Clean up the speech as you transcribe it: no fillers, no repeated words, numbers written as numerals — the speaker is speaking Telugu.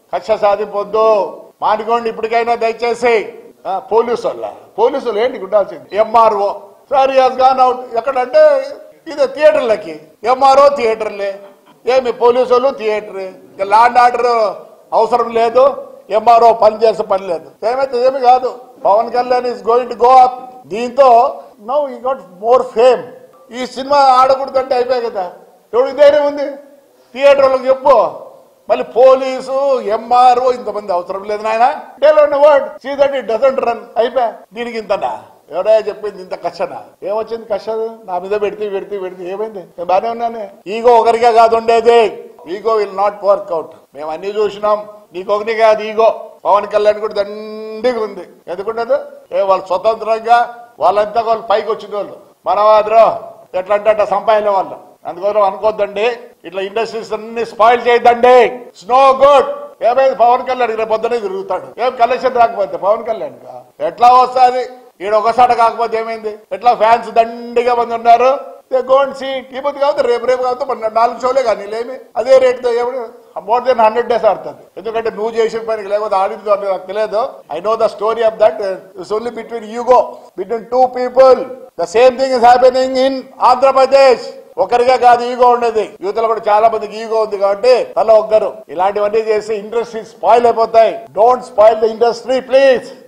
కక్ష సాధింపొద్దు, మానుకోండి ఇప్పటికైనా దయచేసి. పోలీసులు ఏంటి ఉండాల్సింది? MRO sir has gone out ఎక్కడంటే ఇది థియేటర్లకి, ఎంఆర్ఓ థియేటర్లే, ఏమి పోలీసులు థియేటర్, లా అండ్ ఆర్డర్ అవసరం లేదు, ఎంఆర్ఓ పని చేసే పని లేదు. ఏమైతే ఏమి కాదు. Pawan Kalyan is going to go up. దీంతో now he got more fame. ఈ సినిమా ఆడకూడదంటే అయిపోయాయి కదా. ఎవరికి ధైర్యం ఉంది? థియేటర్లకు చెప్పు. మళ్ళీ పోలీసు ఎంఆర్ఓ ఇంతమంది అవసరం లేదు నాయన. Tell on word see that it doesn't run. అయిపోయా. దీనికి ఇంతనా? ఎవడా చెప్పింది ఇంత కష్టనా? ఏమొచ్చింది కష్ట? నా మీద పెడితే ఏమైంది? నేను బాగానే ఉన్నాను. ఈగో ఒకరికే కాదు ఉండేది. Ego will not work out. మేము అన్ని చూసినాం. నీకొకటి కాదు ఈగో. పవన్ కళ్యాణ్ కూడా దండిగా ఉంది. ఎందుకుండదు? వాళ్ళు స్వతంత్రంగా వాళ్ళంతా వాళ్ళు పైకి వచ్చిన వాళ్ళు. మన మాత్రం ఎట్లా అంటే అట్లా సంపాదించే వాళ్ళు. అందుకోసం అనుకోద్దండి. ఇట్లా ఇండస్ట్రీస్ అన్ని స్పాయిల్ చేయద్దండి. It's no good. ఏమైంది? పవన్ కళ్యాణ్ రేపు పొద్దునే తిరుగుతాడు. ఏం కలెక్షన్ రాకపోతే పవన్ కళ్యాణ్ ఎట్లా వస్తుంది? ఈడ ఒకసారి కాకపోతే ఏమైంది? ఎట్లా ఫ్యాన్స్ దండిగా మంది ఉన్నారు. ఈ పొద్దు కాబట్టి రేపు కాబట్టి 4 షోలే కానీ లేమి అదే రేట్తో మోర్ దెన్ 100 days ఆడుతుంది. ఎందుకంటే నువ్వు చేసిన పనికి లేకపోతే ఆడింది నాకు తెలియదు. I know the story of that. It's only between 2 people. The same thing is happening in Andhra Pradesh. ఒకరిగా కాదు ఈగో ఉండేది. యువతలో కూడా చాలా మందికి ఈగో ఉంది కాబట్టి తల ఒక్కరు ఇలాంటివన్నీ చేసి ఇండస్ట్రీ స్పాయిల్ అయిపోతాయి. Don't spoil the industry please.